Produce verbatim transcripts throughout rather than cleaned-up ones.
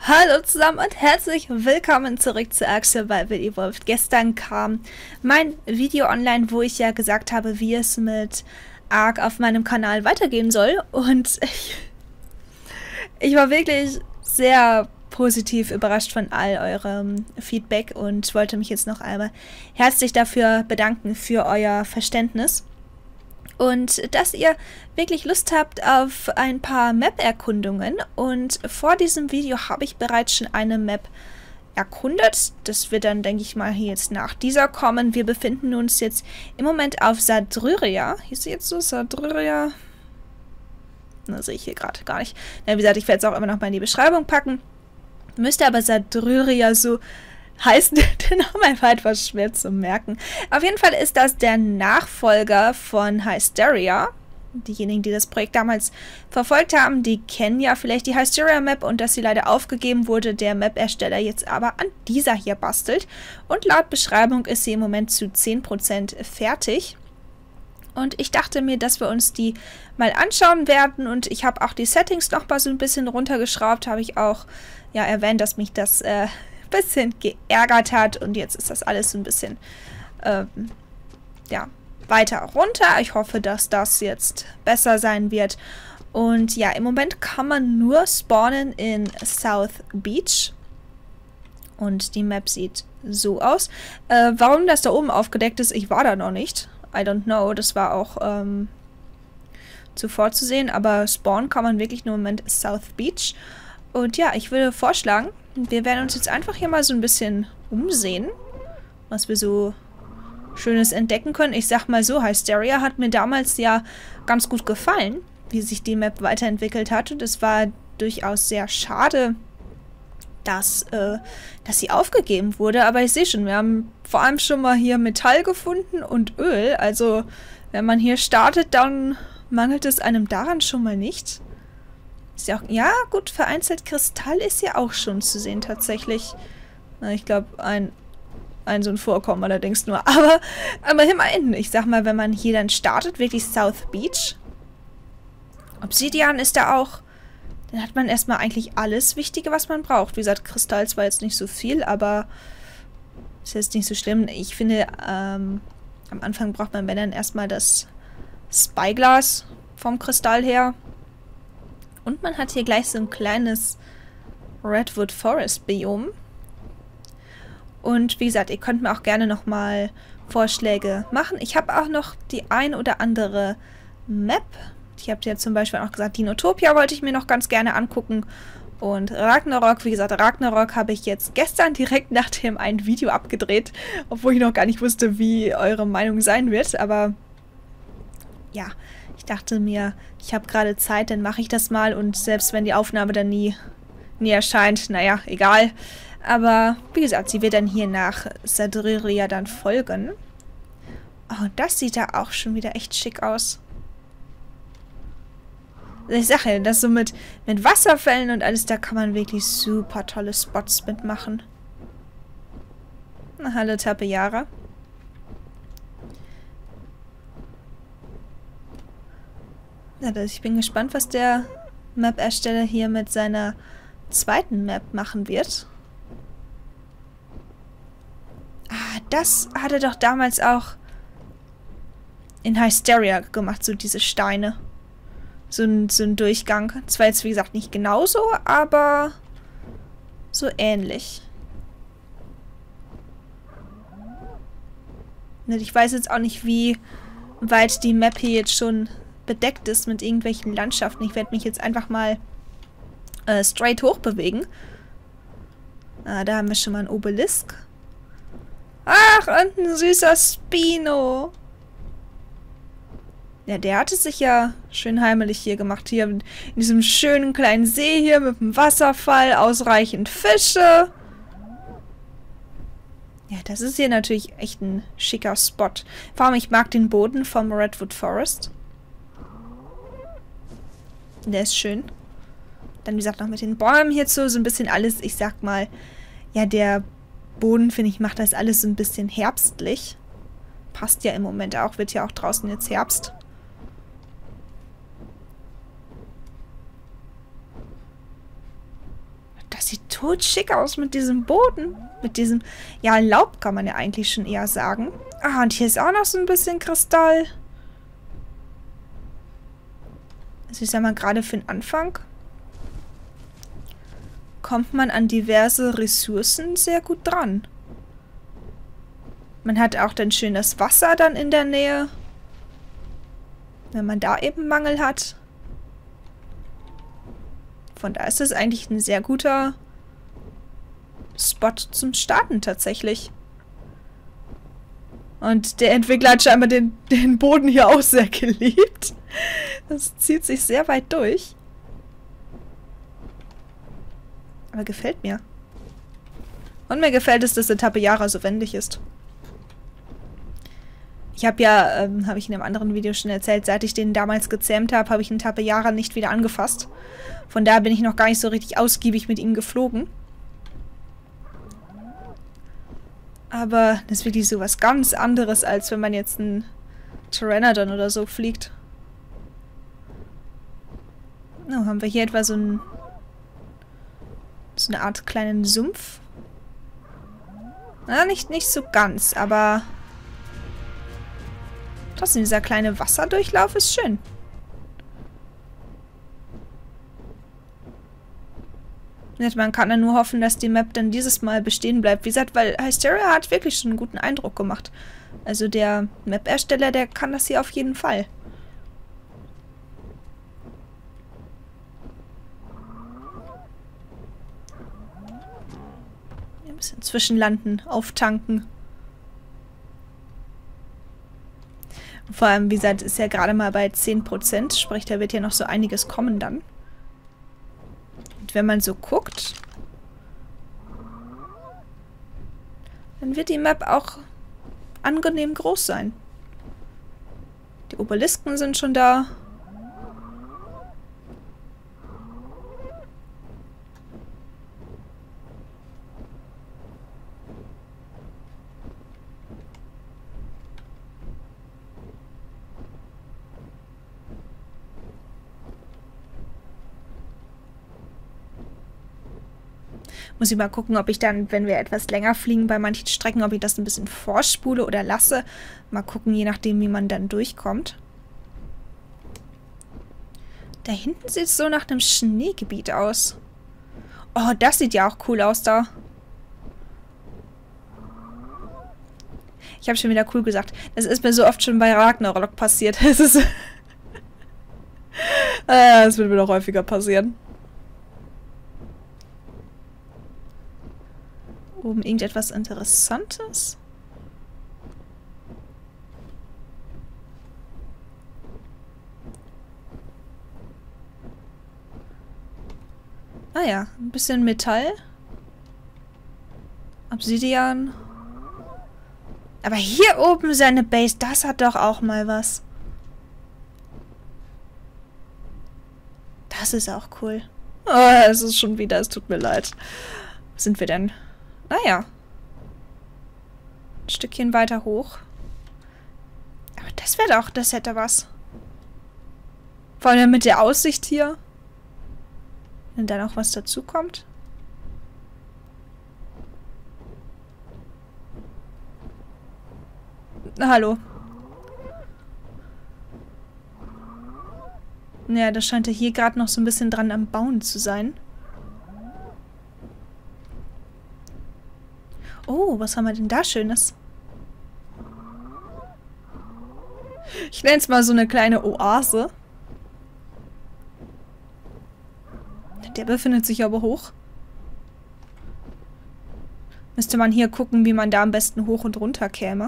Hallo zusammen und herzlich willkommen zurück zu Ark Survival Evolved. Gestern kam mein Video online, wo ich ja gesagt habe, wie es mit Ark auf meinem Kanal weitergehen soll. Und ich, ich war wirklich sehr positiv überrascht von all eurem Feedback und wollte mich jetzt noch einmal herzlich dafür bedanken für euer Verständnis. Und dass ihr wirklich Lust habt auf ein paar Map-Erkundungen. Und vor diesem Video habe ich bereits schon eine Map erkundet. Das wird dann, denke ich mal, hier jetzt nach dieser kommen. Wir befinden uns jetzt im Moment auf Sadryria. Hier ist jetzt so Sadryria. Das sehe ich hier gerade gar nicht. Na, wie gesagt, ich werde es auch immer noch mal in die Beschreibung packen. Müsste aber Sadryria so heißt der Name einfach etwas schwer zu merken. Auf jeden Fall ist das der Nachfolger von Hysteria. Diejenigen, die das Projekt damals verfolgt haben, die kennen ja vielleicht die Hysteria Map und dass sie leider aufgegeben wurde, der Map-Ersteller jetzt aber an dieser hier bastelt. Und laut Beschreibung ist sie im Moment zu zehn Prozent fertig. Und ich dachte mir, dass wir uns die mal anschauen werden. Und ich habe auch die Settings noch mal so ein bisschen runtergeschraubt. Habe ich auch ja erwähnt, dass mich das äh, bisschen geärgert hat und jetzt ist das alles so ein bisschen ähm, ja, weiter runter. Ich hoffe, dass das jetzt besser sein wird. Und ja, im Moment kann man nur spawnen in South Beach. Und die Map sieht so aus. Äh, warum das da oben aufgedeckt ist, ich war da noch nicht. I don't know, das war auch ähm, zuvor zu sehen, aber spawnen kann man wirklich nur im Moment South Beach. Und ja, ich würde vorschlagen, wir werden uns jetzt einfach hier mal so ein bisschen umsehen, was wir so Schönes entdecken können. Ich sag mal so, Hysteria hat mir damals ja ganz gut gefallen, wie sich die Map weiterentwickelt hat. Und es war durchaus sehr schade, dass, äh, dass sie aufgegeben wurde. Aber ich sehe schon, wir haben vor allem schon mal hier Metall gefunden und Öl. Also, wenn man hier startet, dann mangelt es einem daran schon mal nicht. Ist ja, auch, ja, gut, vereinzelt Kristall ist ja auch schon zu sehen, tatsächlich. Na, ich glaube, ein, ein so ein Vorkommen allerdings nur. Aber, aber immerhin, ich sag mal, wenn man hier dann startet, wirklich South Beach. Obsidian ist da auch. Dann hat man erstmal eigentlich alles Wichtige, was man braucht. Wie gesagt, Kristall zwar jetzt nicht so viel, aber ist jetzt nicht so schlimm. Ich finde, ähm, am Anfang braucht man, wenn dann erstmal das Spyglass vom Kristall her. Und man hat hier gleich so ein kleines Redwood Forest Biom. Und wie gesagt, ihr könnt mir auch gerne nochmal Vorschläge machen. Ich habe auch noch die ein oder andere Map. Ich habe ja zum Beispiel auch gesagt, Dinotopia wollte ich mir noch ganz gerne angucken. Und Ragnarok, wie gesagt, Ragnarok habe ich jetzt gestern direkt nach dem ein Video abgedreht. Obwohl ich noch gar nicht wusste, wie eure Meinung sein wird. Aber ja, ich dachte mir, ich habe gerade Zeit, dann mache ich das mal. Und selbst wenn die Aufnahme dann nie, nie erscheint, naja, egal. Aber wie gesagt, sie wird dann hier nach Sadryria dann folgen. Oh, das sieht da auch schon wieder echt schick aus. Ich sage ja, das so mit, mit Wasserfällen und alles, da kann man wirklich super tolle Spots mitmachen. Na, hallo Tapiara. Ja, ich bin gespannt, was der Map-Ersteller hier mit seiner zweiten Map machen wird. Ah, das hat er doch damals auch in Hysteria gemacht, so diese Steine. So ein, so ein Durchgang. Zwar jetzt, wie gesagt, nicht genauso, aber so ähnlich. Ich weiß jetzt auch nicht, wie weit die Map hier jetzt schon bedeckt ist mit irgendwelchen Landschaften. Ich werde mich jetzt einfach mal äh, straight hoch bewegen. Ah, da haben wir schon mal einen Obelisk. Ach, und ein süßer Spino. Ja, der hatte sich ja schön heimelig hier gemacht. Hier in diesem schönen kleinen See hier mit dem Wasserfall, ausreichend Fische. Ja, das ist hier natürlich echt ein schicker Spot. Vor allem, ich mag den Boden vom Redwood Forest. Der ist schön. Dann, wie gesagt, noch mit den Bäumen hierzu so ein bisschen alles, ich sag mal, ja, der Boden, finde ich, macht das alles so ein bisschen herbstlich. Passt ja im Moment auch, wird ja auch draußen jetzt Herbst. Das sieht totschick aus mit diesem Boden. Mit diesem, ja, Laub kann man ja eigentlich schon eher sagen. Ah, und hier ist auch noch so ein bisschen Kristall. Also ich sag mal, gerade für den Anfang kommt man an diverse Ressourcen sehr gut dran. Man hat auch dann schön das Wasser dann in der Nähe. Wenn man da eben Mangel hat. Von da ist es eigentlich ein sehr guter Spot zum Starten tatsächlich. Und der Entwickler hat scheinbar den, den Boden hier auch sehr geliebt. Das zieht sich sehr weit durch. Aber gefällt mir. Und mir gefällt es, dass der Tapejara so wendig ist. Ich habe ja, ähm, habe ich in einem anderen Video schon erzählt, seit ich den damals gezähmt habe, habe ich den Tapejara nicht wieder angefasst. Von daher bin ich noch gar nicht so richtig ausgiebig mit ihm geflogen. Aber das ist wirklich so was ganz anderes, als wenn man jetzt einen Pteranodon oder so fliegt. Oh, haben wir hier etwa so, ein, so eine Art kleinen Sumpf? Na, nicht, nicht so ganz, aber trotzdem, dieser kleine Wasserdurchlauf ist schön. Man kann ja nur hoffen, dass die Map dann dieses Mal bestehen bleibt. Wie gesagt, weil Hysteria hat wirklich schon einen guten Eindruck gemacht. Also der Map-Ersteller, der kann das hier auf jeden Fall. Ein bisschen zwischenlanden, auftanken. Vor allem, wie gesagt, ist ja gerade mal bei zehn Prozent. Sprich, da wird ja noch so einiges kommen dann. Und wenn man so guckt, dann wird die Map auch angenehm groß sein. Die Obelisken sind schon da. Muss ich mal gucken, ob ich dann, wenn wir etwas länger fliegen bei manchen Strecken, ob ich das ein bisschen vorspule oder lasse. Mal gucken, je nachdem, wie man dann durchkommt. Da hinten sieht es so nach einem Schneegebiet aus. Oh, das sieht ja auch cool aus da. Ich habe schon wieder cool gesagt. Das ist mir so oft schon bei Ragnarok passiert. Es ist... äh, das wird mir noch häufiger passieren. Oben irgendetwas Interessantes? Ah ja, ein bisschen Metall. Obsidian. Aber hier oben seine Base, das hat doch auch mal was. Das ist auch cool. Oh, es ist schon wieder, es tut mir leid. Wo sind wir denn? Naja. Ein Stückchen weiter hoch. Aber das wäre doch, das hätte was. Vor allem mit der Aussicht hier. Wenn da noch was dazu kommt. Na, hallo. Ja, das scheint ja hier gerade noch so ein bisschen dran am Bauen zu sein. Oh, was haben wir denn da Schönes? Ich nenne es mal so eine kleine Oase. Der befindet sich aber hoch. Müsste man hier gucken, wie man da am besten hoch und runter käme.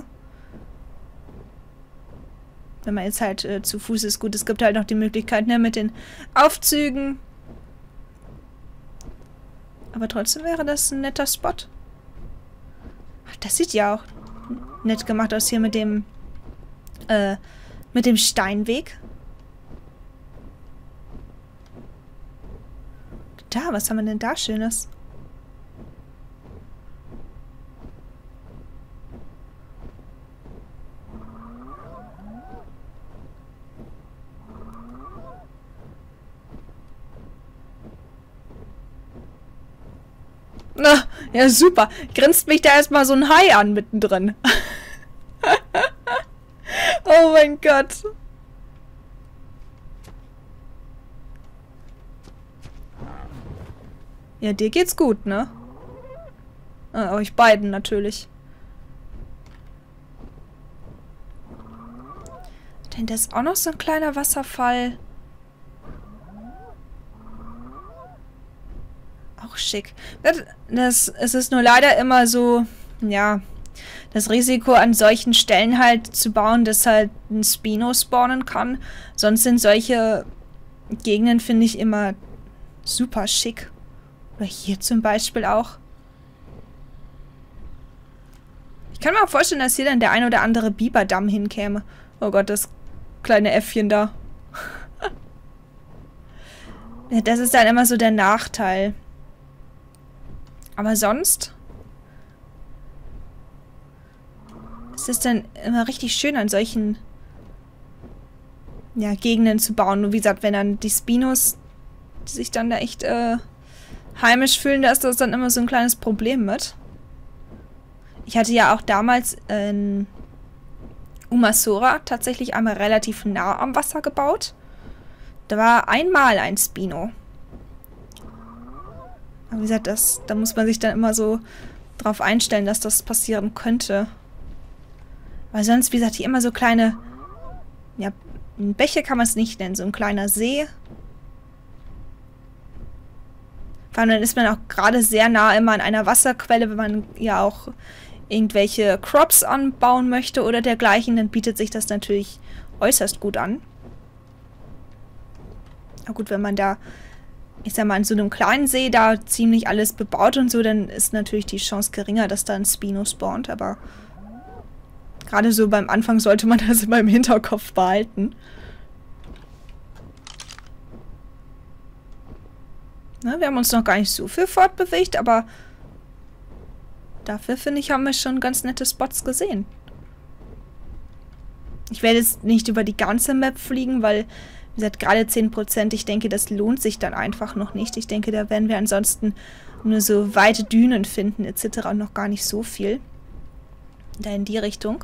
Wenn man jetzt halt äh, zu Fuß ist. Gut, es gibt halt noch die Möglichkeit, ne, mit den Aufzügen. Aber trotzdem wäre das ein netter Spot. Ach, das sieht ja auch nett gemacht aus hier mit dem äh, mit dem Steinweg. Da, was haben wir denn da Schönes? Na, ja super. Grinst mich da erstmal so ein Hai an mittendrin. Oh mein Gott. Ja, dir geht's gut, ne? Ah, euch beiden natürlich. Denn da ist auch noch so ein kleiner Wasserfall. Auch schick. Das, das, es ist nur leider immer so, ja, das Risiko an solchen Stellen halt zu bauen, dass halt ein Spino spawnen kann. Sonst sind solche Gegenden, finde ich, immer super schick. Oder hier zum Beispiel auch. Ich kann mir auch vorstellen, dass hier dann der ein oder andere Biberdamm hinkäme. Oh Gott, das kleine Äffchen da. Ja, das ist dann immer so der Nachteil. Aber sonst ist es dann immer richtig schön, an solchen ja, Gegenden zu bauen. Und wie gesagt, wenn dann die Spinos sich dann da echt äh, heimisch fühlen, da ist das dann immer so ein kleines Problem mit. Ich hatte ja auch damals in Umasora tatsächlich einmal relativ nah am Wasser gebaut. Da war einmal ein Spino. Aber wie gesagt, das, da muss man sich dann immer so drauf einstellen, dass das passieren könnte. Weil sonst, wie gesagt, hier immer so kleine, ja, Bäche kann man es nicht nennen, so ein kleiner See. Vor allem dann ist man auch gerade sehr nah immer an einer Wasserquelle, wenn man ja auch irgendwelche Crops anbauen möchte oder dergleichen, dann bietet sich das natürlich äußerst gut an. Aber gut, wenn man da, ich sag mal, an so einem kleinen See da ziemlich alles bebaut und so, dann ist natürlich die Chance geringer, dass da ein Spino spawnt, aber gerade so beim Anfang sollte man das immer im Hinterkopf behalten. Na, wir haben uns noch gar nicht so viel fortbewegt, aber dafür, finde ich, haben wir schon ganz nette Spots gesehen. Ich werde jetzt nicht über die ganze Map fliegen, weil, wie gesagt, gerade zehn Prozent, ich denke, das lohnt sich dann einfach noch nicht. Ich denke, da werden wir ansonsten nur so weite Dünen finden, et cetera und noch gar nicht so viel. Da in die Richtung.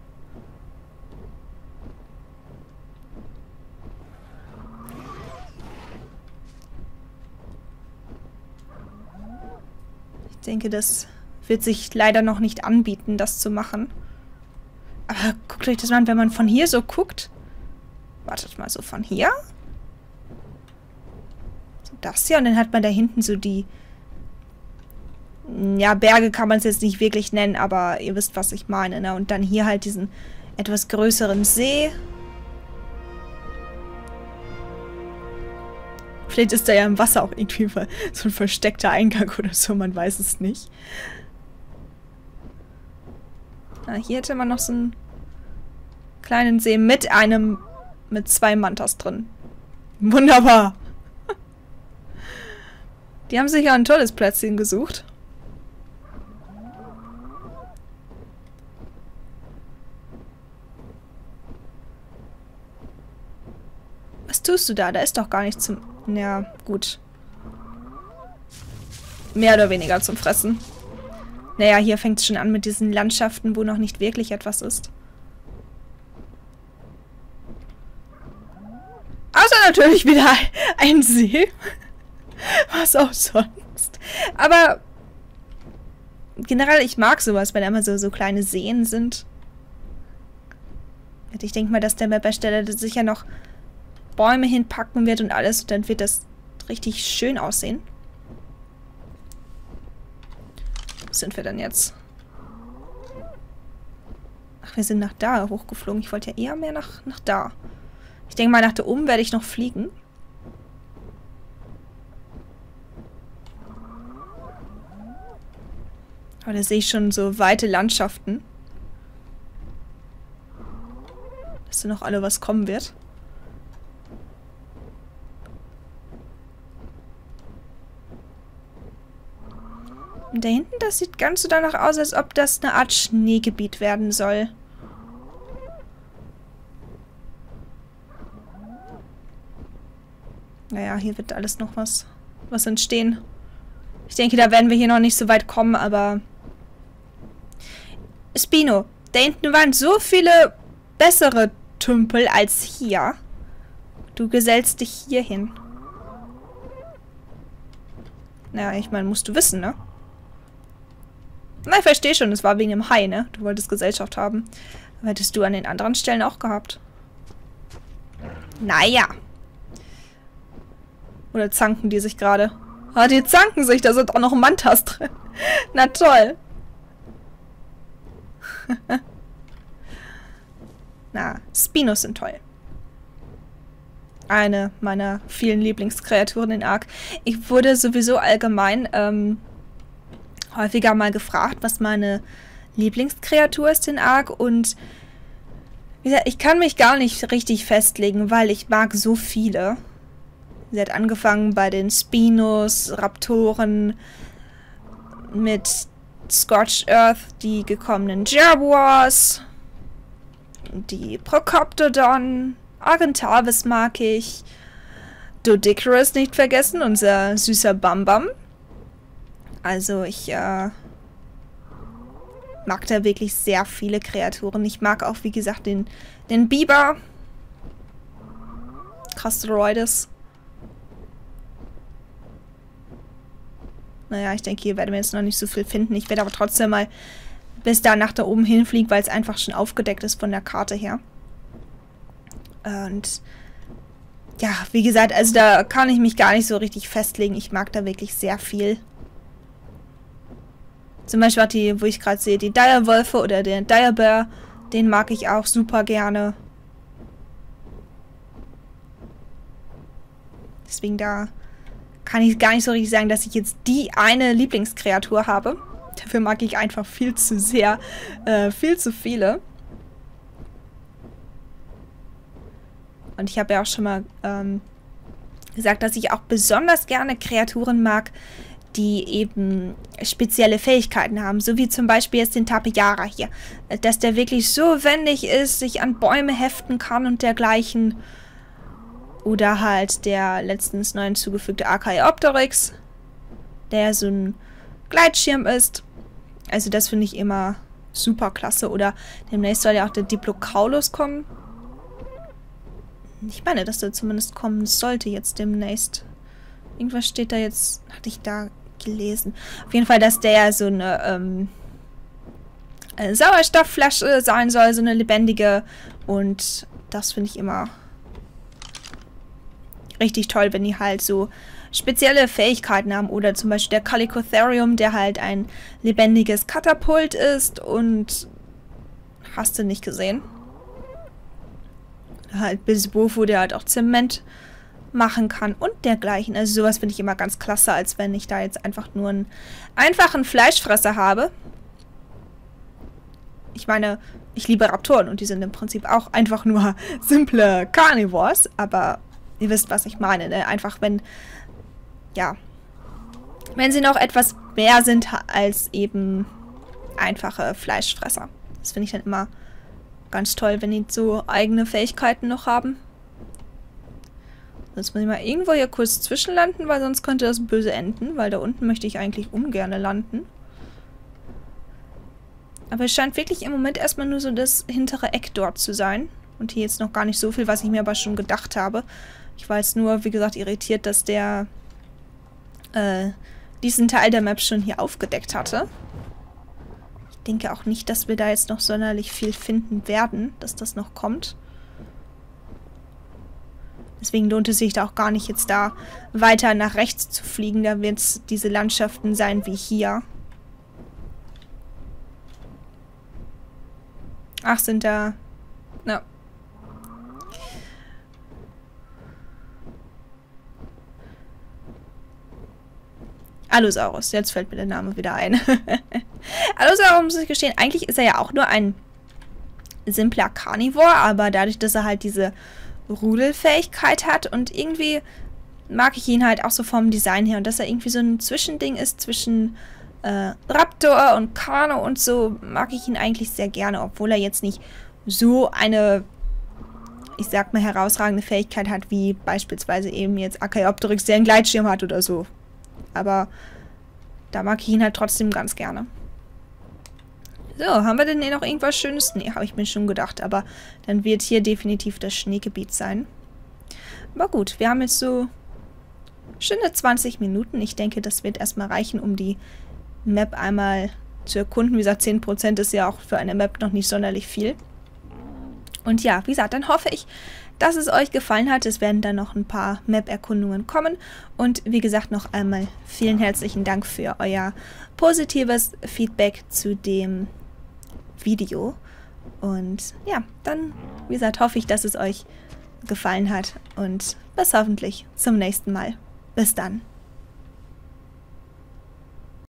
Ich denke, das wird sich leider noch nicht anbieten, das zu machen. Aber guckt euch das mal an, wenn man von hier so guckt. Wartet mal, so von hier. So das hier. Und dann hat man da hinten so die... Ja, Berge kann man es jetzt nicht wirklich nennen, aber ihr wisst, was ich meine, ne? Und dann hier halt diesen etwas größeren See. Vielleicht ist da ja im Wasser auch irgendwie so ein versteckter Eingang oder so, man weiß es nicht. Ah, hier hätte man noch so einen kleinen See mit einem, mit zwei Mantas drin. Wunderbar. Die haben sich ja ein tolles Plätzchen gesucht. Was tust du da? Da ist doch gar nichts zum... Ja, gut. Mehr oder weniger zum Fressen. Naja, hier fängt es schon an mit diesen Landschaften, wo noch nicht wirklich etwas ist. Außer natürlich wieder ein See. Was auch sonst. Aber generell, ich mag sowas, wenn da immer so, so kleine Seen sind. Ich denke mal, dass der Map-Ersteller sicher noch Bäume hinpacken wird und alles. Und dann wird das richtig schön aussehen. Wo sind wir denn jetzt? Ach, wir sind nach da hochgeflogen. Ich wollte ja eher mehr nach, nach da. Ich denke mal, nach da oben werde ich noch fliegen. Aber da sehe ich schon so weite Landschaften. Dass da noch alle was kommen wird. Und da hinten, das sieht ganz so danach aus, als ob das eine Art Schneegebiet werden soll. Naja, hier wird alles noch was, was entstehen. Ich denke, da werden wir hier noch nicht so weit kommen, aber... Spino, da hinten waren so viele bessere Tümpel als hier. Du gesellst dich hier hin. Naja, ich meine, musst du wissen, ne? Na, ich verstehe schon, es war wegen dem Hai, ne? Du wolltest Gesellschaft haben. Aber hättest du an den anderen Stellen auch gehabt. Naja. Oder zanken die sich gerade? Ah, die zanken sich, da sind auch noch Mantas drin. Na toll. Na, Spinos sind toll. Eine meiner vielen Lieblingskreaturen in Ark. Ich wurde sowieso allgemein ähm, häufiger mal gefragt, was meine Lieblingskreatur ist in Ark. Und wie gesagt, ich kann mich gar nicht richtig festlegen, weil ich mag so viele. Sie hat angefangen bei den Spinos, Raptoren, mit Scorched Earth, die gekommenen Jaguars, die Procoptodon, Argentavis mag ich, Doedicurus nicht vergessen, unser süßer Bambam. Also ich äh, mag da wirklich sehr viele Kreaturen. Ich mag auch, wie gesagt, den, den Biber, Castoroides. Naja, ich denke, hier werden wir jetzt noch nicht so viel finden. Ich werde aber trotzdem mal bis da nach da oben hinfliegen, weil es einfach schon aufgedeckt ist von der Karte her. Und ja, wie gesagt, also da kann ich mich gar nicht so richtig festlegen. Ich mag da wirklich sehr viel. Zum Beispiel die, wo ich gerade sehe, die Direwolfe oder den Direbear, den mag ich auch super gerne. Deswegen da kann ich gar nicht so richtig sagen, dass ich jetzt die eine Lieblingskreatur habe. Dafür mag ich einfach viel zu sehr, äh, viel zu viele. Und ich habe ja auch schon mal ähm, gesagt, dass ich auch besonders gerne Kreaturen mag, die eben spezielle Fähigkeiten haben. So wie zum Beispiel jetzt den Tapejara hier. Dass der wirklich so wendig ist, sich an Bäume heften kann und dergleichen. Oder halt der letztens neu hinzugefügte Archaeopteryx, der so ein Gleitschirm ist. Also das finde ich immer super klasse. Oder demnächst soll ja auch der Diplocaulus kommen. Ich meine, dass der zumindest kommen sollte jetzt demnächst. Irgendwas steht da jetzt, hatte ich da gelesen. Auf jeden Fall, dass der so eine, ähm, eine Sauerstoffflasche sein soll, so eine lebendige. Und das finde ich immer richtig toll, wenn die halt so spezielle Fähigkeiten haben. Oder zum Beispiel der Calicotherium, der halt ein lebendiges Katapult ist. Und hast du nicht gesehen? Halt Bisbofo, der halt auch Zement machen kann und dergleichen. Also sowas finde ich immer ganz klasse, als wenn ich da jetzt einfach nur einen einfachen Fleischfresser habe. Ich meine, ich liebe Raptoren und die sind im Prinzip auch einfach nur simple Carnivores, aber ihr wisst, was ich meine, ne? Einfach wenn, ja, wenn sie noch etwas mehr sind als eben einfache Fleischfresser. Das finde ich dann immer ganz toll, wenn die so eigene Fähigkeiten noch haben. Jetzt muss ich mal irgendwo hier kurz zwischenlanden, weil sonst könnte das böse enden, weil da unten möchte ich eigentlich ungern landen. Aber es scheint wirklich im Moment erstmal nur so das hintere Eck dort zu sein. Und hier jetzt noch gar nicht so viel, was ich mir aber schon gedacht habe. Ich war jetzt nur, wie gesagt, irritiert, dass der äh, diesen Teil der Map schon hier aufgedeckt hatte. Ich denke auch nicht, dass wir da jetzt noch sonderlich viel finden werden, dass das noch kommt. Deswegen lohnt es sich da auch gar nicht, jetzt da weiter nach rechts zu fliegen. Da wird es diese Landschaften sein wie hier. Ach, sind da... Na. Allosaurus, jetzt fällt mir der Name wieder ein. Allosaurus, muss ich gestehen, eigentlich ist er ja auch nur ein simpler Carnivore, aber dadurch, dass er halt diese Rudelfähigkeit hat und irgendwie mag ich ihn halt auch so vom Design her und dass er irgendwie so ein Zwischending ist zwischen äh, Raptor und Carno und so, mag ich ihn eigentlich sehr gerne, obwohl er jetzt nicht so eine, ich sag mal, herausragende Fähigkeit hat, wie beispielsweise eben jetzt Archaeopteryx, der einen Gleitschirm hat oder so. Aber da mag ich ihn halt trotzdem ganz gerne. So, haben wir denn hier noch irgendwas Schönes? Nee, habe ich mir schon gedacht, aber dann wird hier definitiv das Schneegebiet sein. Aber gut, wir haben jetzt so schöne zwanzig Minuten. Ich denke, das wird erstmal reichen, um die Map einmal zu erkunden. Wie gesagt, zehn Prozent ist ja auch für eine Map noch nicht sonderlich viel. Und ja, wie gesagt, dann hoffe ich, dass es euch gefallen hat. Es werden dann noch ein paar Map-Erkundungen kommen. Und wie gesagt, noch einmal vielen herzlichen Dank für euer positives Feedback zu dem Video. Und ja, dann, wie gesagt, hoffe ich, dass es euch gefallen hat. Und bis hoffentlich zum nächsten Mal. Bis dann.